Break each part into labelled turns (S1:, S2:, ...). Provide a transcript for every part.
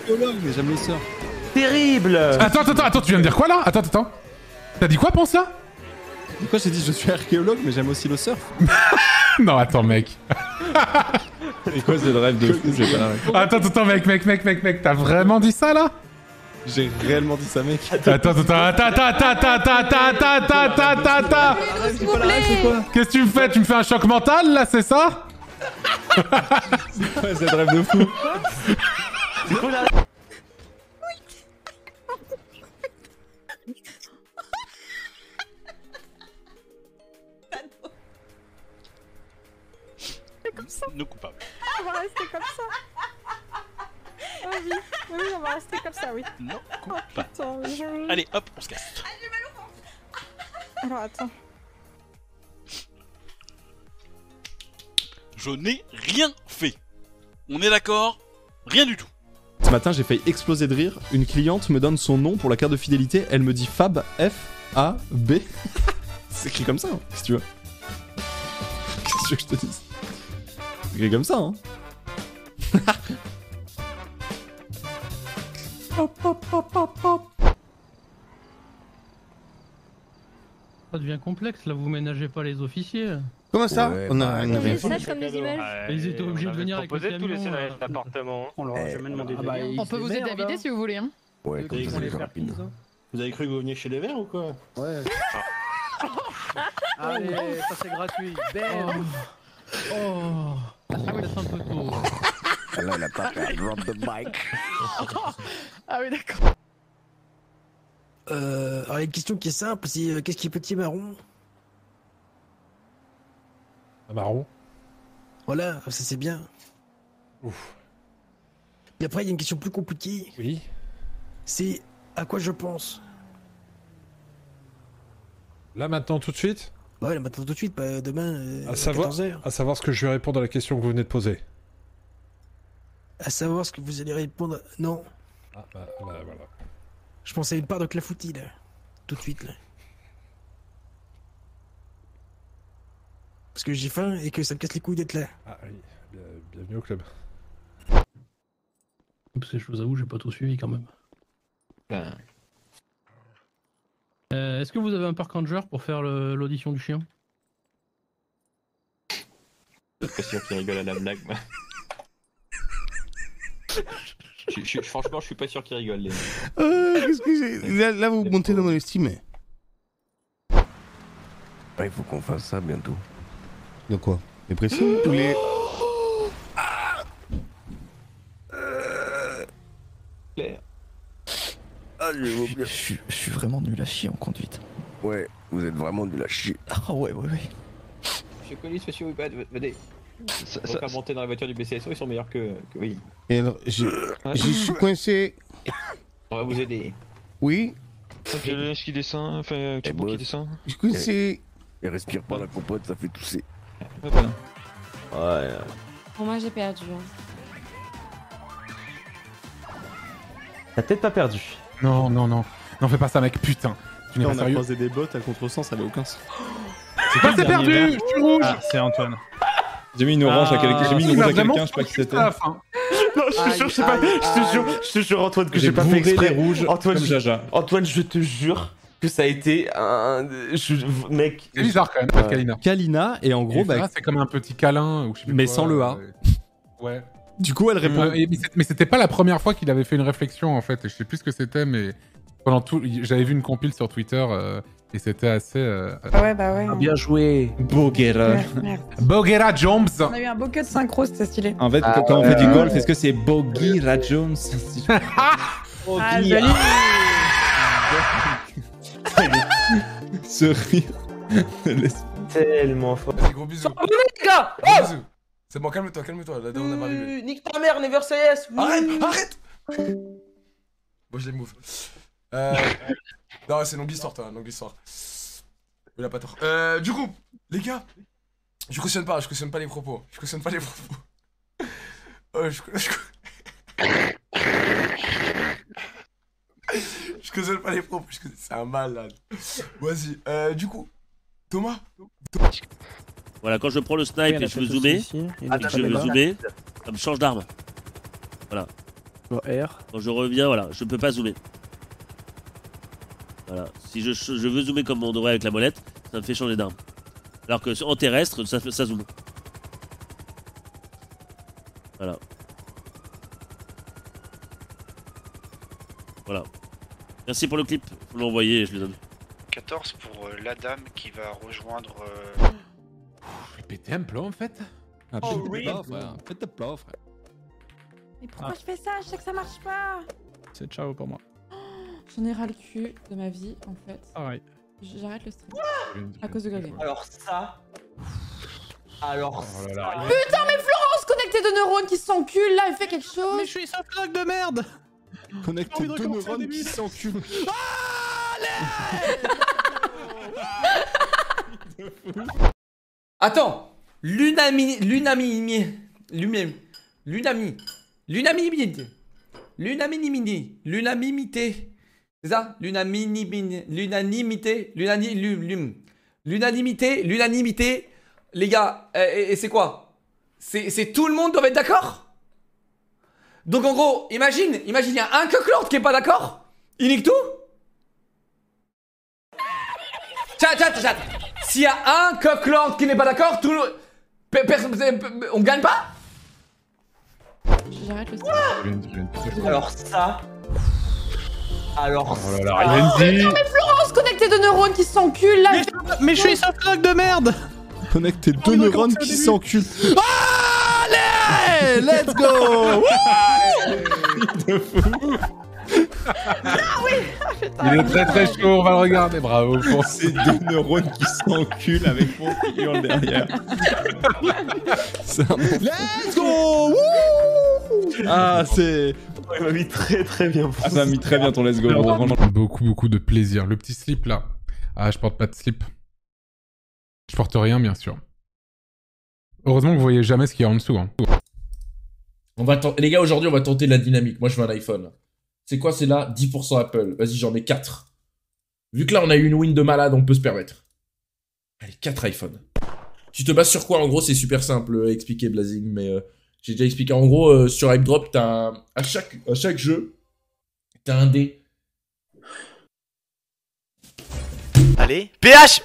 S1: archéologue, mais j'aime le surf.
S2: Terrible.
S3: Attends, tu viens de dire quoi là? Attends. T'as dit quoi, pense ça?
S1: Pourquoi j'ai dit je suis archéologue, mais j'aime aussi le surf?
S3: Non, attends, mec.
S1: C'est quoi ce rêve de fou? J'ai pas la rêve.
S3: Attends, mec, t'as vraiment dit ça là?
S1: J'ai réellement dit ça, mec.
S3: Attends. Qu'est-ce que tu me fais? Tu me fais un choc mental là, c'est ça?
S1: C'est quoi cette rêve de fou?
S2: C'est quoi la...
S4: Nos coupables.
S5: On va rester comme ça. Ah oui, on va rester comme ça, oui.
S4: Non,
S5: Oh, putain,
S4: Allez, hop, on se casse.
S5: Alors, attends.
S4: Je n'ai rien fait. On est d'accord? Rien du tout.
S1: Ce matin, j'ai failli exploser de rire. Une cliente me donne son nom pour la carte de fidélité. Elle me dit Fab, F-A-B. C'est écrit comme ça, hein, si tu veux. Qu'est-ce que tu veux que je te dise? C'est écrit comme ça, hein.
S6: Ça devient complexe, là, vous ménagez pas les officiers.
S7: Comment ça? On a rien
S5: C'est
S7: fait.
S5: sage comme des images.
S6: Ils étaient obligés de venir avec le
S2: proposé de tous laisser
S6: camion.
S2: dans l'appartement.
S8: On leur a jamais demandé
S5: On peut vous aider à vider si vous voulez. Hein.
S7: Ouais, comme ça, c'est plus rapide.
S8: Vous avez cru que vous veniez chez les Verts ou quoi?
S9: Ouais. Allez, ça c'est gratuit. Bam.
S6: Oh, ah oui, c'est un peu tôt.
S7: Là, elle a pas fait drop the mic.
S5: Ah oui, d'accord.
S9: Alors, il y a une question qui est simple, c'est qu'est-ce qui est petit marron?
S3: Un marron.
S9: Voilà, ça c'est bien.
S3: Ouf.
S9: Et après, il y a une question plus compliquée.
S3: Oui.
S9: C'est à quoi je pense?
S3: Là, maintenant, tout de suite?
S9: Bah ouais, là, maintenant tout de suite, pas demain
S3: À savoir,
S9: 14h.
S3: à savoir ce que je vais répondre à la question que vous venez de poser.
S9: À savoir ce que vous allez répondre. Non,
S3: Ah, bah voilà.
S9: je pensais à une part de clafoutis là. Tout de suite là. Parce que j'ai faim et que ça me casse les couilles d'être là.
S3: Ah oui, bienvenue au club.
S6: Parce que je vous avoue, j'ai pas tout suivi quand même. Est-ce que vous avez un park ranger pour faire l'audition du chien?
S2: Je suis pas sûr qu'il rigole à la blague, moi. Franchement, je suis pas sûr qu'il rigole, les mecs.
S7: Qu'est-ce que j'ai... Là, vous montez dans mon estime. Il faut qu'on fasse ça bientôt. De quoi? Les pressions? Tous les...
S2: Claire.
S7: Ah,
S10: Je suis vraiment nul à chier en conduite.
S7: Ouais, vous êtes vraiment nul à chier.
S10: Ah ouais.
S2: Monsieur Colis, monsieur Whippad, venez. On va faire monter dans la voiture du BCSO, ils sont meilleurs que oui.
S7: Et alors, je suis coincé.
S2: On va vous aider.
S7: Oui?
S2: Est-ce qu'il descend? Enfin, tu qui descend?
S7: Je suis coincé. Et respire pas la compote, ça fait tousser.
S2: Ouais.
S5: Bon, moi j'ai perdu.
S2: T'as peut-être pas perdu.
S3: Non, fais pas ça, mec, putain. Tu n'es
S1: On
S3: pas
S1: a
S3: sérieux?
S1: croisé des bottes à contresens, ça avait aucun sens.
S3: C'est pas, c'est perdu! Je suis rouge!
S8: Ah, c'est Antoine.
S1: J'ai mis une orange à quelqu'un,
S3: il m'a vraiment je sais pas qui c'était.
S2: Non, je te jure, je sais pas. Je te jure, Antoine, que j'ai pas fait exprès.
S1: rouge
S2: Antoine,
S1: comme Jaja.
S2: Antoine, je te jure que ça a été un. Mec.
S3: C'est bizarre quand même, Kalina.
S1: Kalina, et en gros, bah,
S3: c'est comme un petit câlin, ou je sais plus
S1: mais
S3: quoi,
S1: sans le A.
S3: Ouais.
S1: Du coup, elle répond.
S3: Mais c'était pas la première fois qu'il avait fait une réflexion en fait. Je sais plus ce que c'était, mais pendant tout, j'avais vu une compile sur Twitter et c'était assez.
S5: Ouais, bah ouais.
S2: Bien joué, Boguera.
S5: Merde.
S3: Boguera Jones.
S5: On a eu un beau cut synchro, c'était stylé.
S1: En fait, quand on fait du golf, est-ce que c'est Boguera Jones?
S5: Ah, joli.
S1: Ce rire.
S2: Tellement fort.
S11: Vas-y, gros bisous.
S2: Les gars,
S11: Gros bisous. C'est bon, calme-toi, là, on est arrivé.
S2: nique ta mère, Never Say Yes.
S11: Arrête! Bon, je les move. Non, c'est longue histoire, toi, longue histoire. Il a pas tort. Du coup, les gars, je cautionne pas les propos. Je cautionne pas les propos. Je cautionne pas les propos, c'est un malade. Vas-y, du coup, Thomas.
S12: Voilà, quand je prends le snipe et je veux zoomer, ça me change d'arme. Voilà.
S10: R.
S12: Quand je reviens, voilà, je peux pas zoomer. Voilà, si je veux zoomer comme on devrait avec la molette, ça me fait changer d'arme. Alors que en terrestre, ça zoome. Voilà. Voilà. Merci pour le clip, vous l'envoyez et je le donne.
S13: 14 pour la dame qui va rejoindre...
S3: J'ai pété un plan en fait.
S1: Ah,
S5: Oh,
S1: pète
S5: oui.
S1: tes plats, frère. Pète tes plats, frère.
S5: Mais pourquoi je fais ça? Je sais que ça marche pas.
S10: C'est ciao pour moi.
S5: J'en ai ras le cul de ma vie en fait.
S10: Pareil.
S5: J'arrête le stream. À cause de Gaga.
S2: Alors ça... Alors ça...
S5: Putain mais Florence, connecté de neurones qui s'enculent là, elle fait quelque chose.
S6: Mais je suis softlock de merde.
S1: Connecté deux neurones qui s'enculent.
S14: Attends, l'unanimité. C'est ça? L'unanimité. Les gars, et c'est quoi? C'est tout le monde doit être d'accord? Donc en gros, imagine, il y a un Coquelord qui est pas d'accord, il nique tout. Chat. S'il y a un Coquelord qui n'est pas d'accord, tout le... on gagne pas?
S5: J'arrête le stream.
S2: Alors ça... Alors ça...
S5: Mais Florence, connecté de neurones qui s'enculent là.
S6: Mais je suis softlock de merde.
S1: Connecté deux neurones qui s'enculent. Allez, let's go. De fou.
S3: Il est très très chaud, on va le regarder, bravo pour
S1: ces deux neurones qui s'enculent avec mon client derrière. Let's go. Ah, c'est...
S8: Il m'a mis très bien.
S1: Ah, ça m'a mis très bien ton let's go, bro. Vraiment.
S3: Beaucoup de plaisir. Le petit slip là. Ah, je porte pas de slip. Je porte rien, bien sûr. Heureusement que vous voyez jamais ce qu'il y a en dessous. Hein.
S15: Les gars, aujourd'hui, on va tenter la dynamique. Moi, je veux un iPhone. C'est quoi, c'est là 10% Apple. Vas-y, j'en ai 4. Vu que là, on a eu une win de malade, on peut se permettre. Allez, 4 iPhones. Tu te bases sur quoi? En gros, c'est super simple à expliquer, Blazing, mais j'ai déjà expliqué. En gros, sur Hype Drop, t'as à chaque jeu, t'as un dé.
S13: Allez, PH.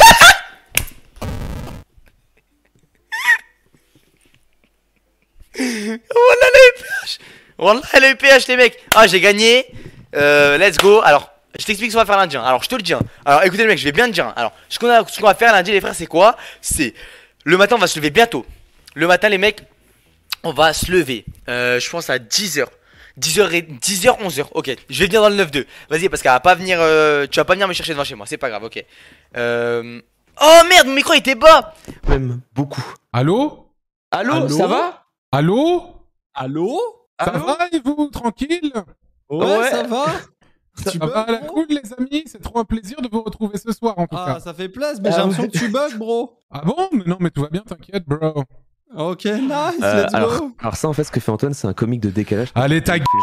S13: Wallah le PH. Wallah le PH les mecs. Ah j'ai gagné. Let's go. Alors je t'explique ce qu'on va faire lundi. Alors je te le dis. Alors écoutez les mecs, je vais bien te dire. Alors ce qu'on va faire lundi les frères, c'est quoi? C'est le matin on va se lever bientôt. Le matin les mecs, on va se lever. Je pense à 10h. 10h, 11h, ok. Je vais venir dans le 9-2. Vas-y, parce qu'elle va pas venir. Tu vas pas venir me chercher devant chez moi, c'est pas grave, ok. Oh merde, mon micro était bas.
S8: Même beaucoup.
S3: Allô?
S14: Allô, ça va?
S3: Allô?
S14: Ça
S3: va et vous? Tranquille?
S1: Ouais, ça va.
S3: Ça va à la cool les amis? C'est trop un plaisir de vous retrouver ce soir en tout cas.
S1: Ah, ça fait plaisir, mais j'ai l'impression que tu bugs, bro.
S3: Ah bon? Mais non, mais tout va bien, t'inquiète, bro.
S1: Ok, nice, let's go.
S7: Alors ça, en fait, ce que fait Antoine, c'est un comique de décalage.
S3: Allez, ta gueule.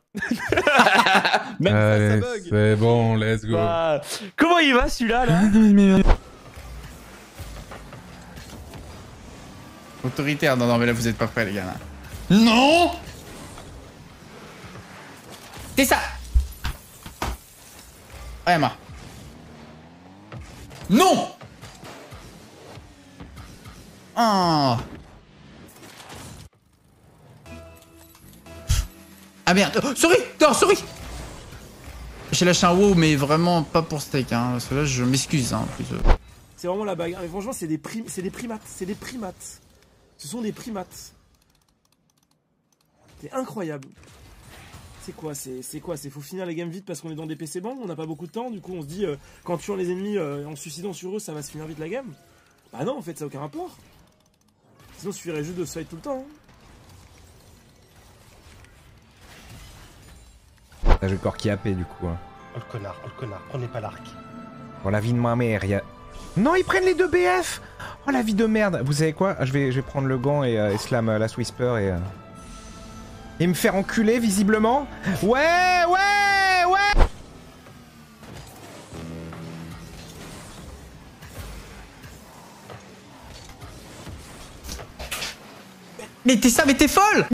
S1: Même
S3: Allez,
S1: ça bug.
S3: c'est bon, let's go.
S8: Bah, comment il va celui-là là?
S10: Autoritaire, non mais là vous êtes pas prêts les gars. Là. Non. C'est ça. Ouais, Emma. Non. Oh. Ah merde, oh, sorry, J'ai lâché un wow, mais vraiment pas pour steak, hein, parce que là je m'excuse, hein, en plus.
S8: C'est vraiment la bagarre, mais franchement c'est des primates, Ce sont des primates. C'est incroyable. C'est quoi, faut finir les games vite parce qu'on est dans des PC bangs, on n'a pas beaucoup de temps, du coup on se dit, qu'en tuant les ennemis, en se suicidant sur eux, ça va se finir vite la game. Bah non, en fait, ça n'a aucun rapport. Sinon, il suffirait juste de se fight tout le temps, hein.
S16: J'ai le corps qui a AP du coup. Hein.
S8: Oh le connard, prenez pas l'arc.
S16: Oh la vie de ma mère, y'a... Non, ils prennent les deux BF. Oh la vie de merde. Vous savez quoi? Je vais prendre le gant et slam Last Whisper et me faire enculer visiblement. Ouais.
S10: Mais t'es folle.